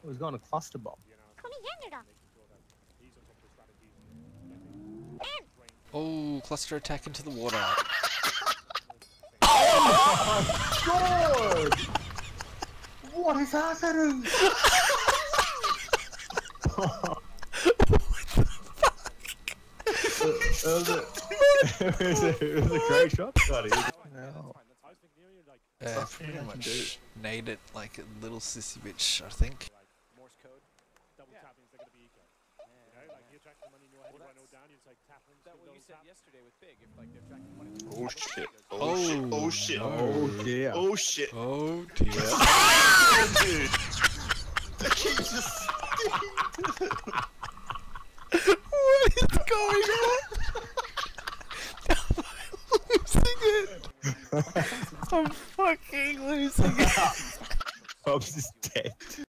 Oh, he's got a cluster bomb. Oh, cluster attack into the water. God! What is happening? It was a great shot, buddy. Pretty much nade it like a little sissy bitch, I think. Morse code. Double tapping is going to be eco. Like you attract the money, no head, no down, you just like tap them. That what you said yesterday with Big, if like they're tracking money. Oh shit. Oh shit. Oh shit. Oh dear. Oh shit. Oh dear. Dude. The kid just. What is going on? I'm losing it. I'm fucking losing it. Bob's just